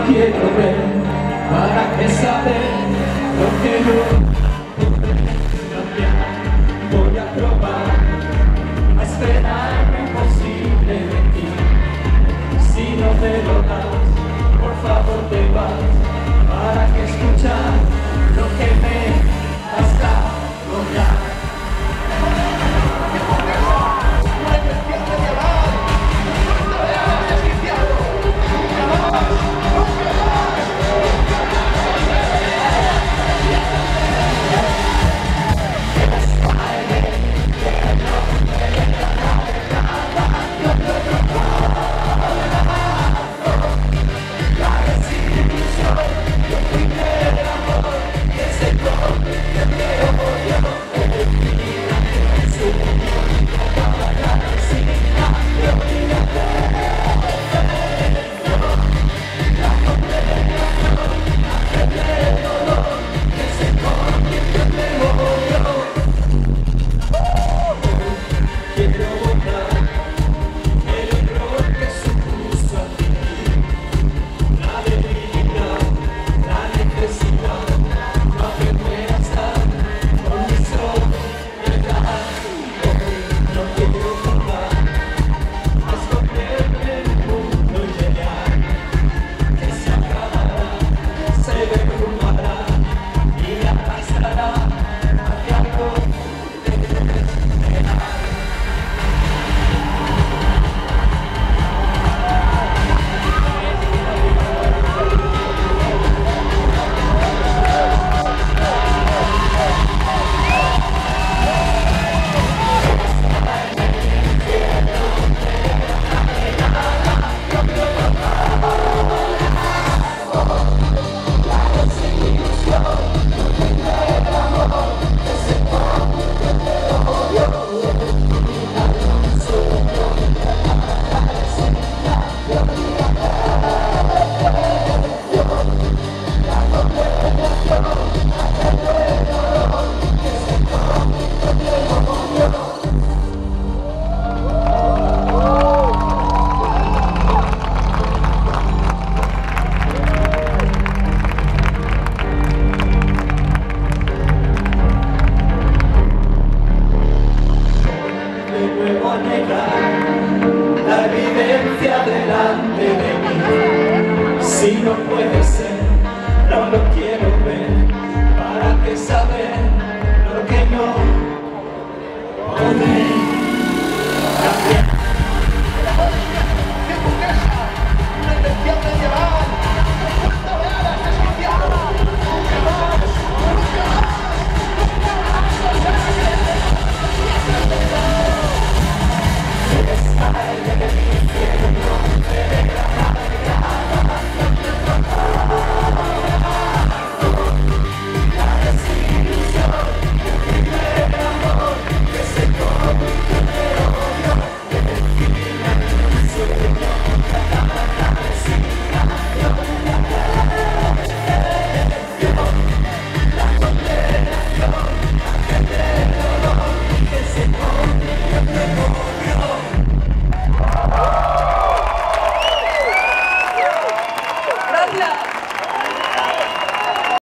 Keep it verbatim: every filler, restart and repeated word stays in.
quiero ver, ¿para qué saber lo que no podré cambiar? Voy a probar a esperar lo imposible de ti. Si no me lo das, por favor te vas, para que escuchar lo que me vas a lograr. La evidencia delante de mí. Si no puede ser, no lo quiero ver. ¿Para qué saber lo que no podré cambiar? Una invención medieval. ¡Puerto de alas desquiciado! ¡Nunca más! ¡Nunca más! ¡Nunca más! ¡Nunca más!